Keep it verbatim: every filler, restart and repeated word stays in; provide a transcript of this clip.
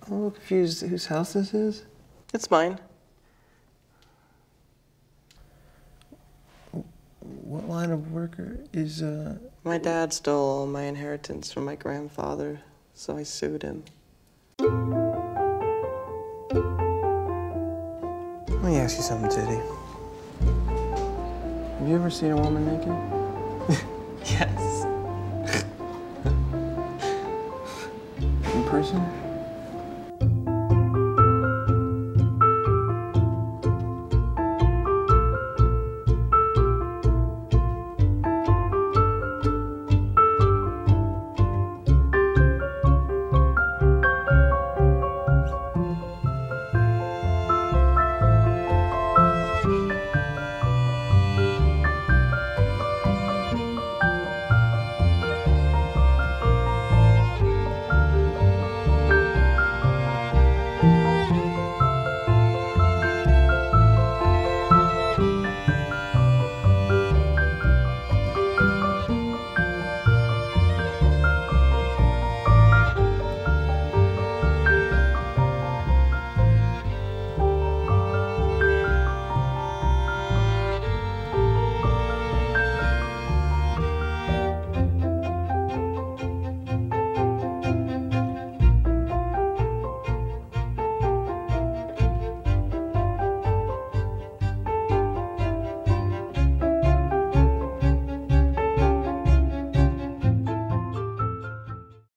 I'm a little confused whose house this is. It's mine. What line of worker is, uh... My dad stole all my inheritance from my grandfather, so I sued him. Let me ask you something, Teddy. Have you ever seen a woman naked? Yes. In person?